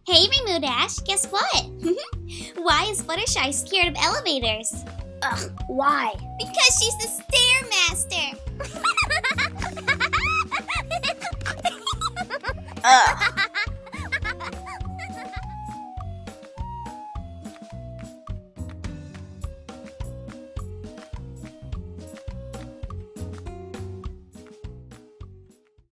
Hey, Rainbow Dash, guess what? Why is Fluttershy scared of elevators? Ugh, why? Because she's the Stairmaster! Ugh.